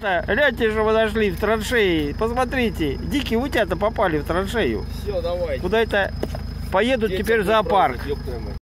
Гляньте, что мы нашли в траншеи. Посмотрите, дикие утята попали в траншею. Все, давай. Куда это поедут теперь в зоопарк.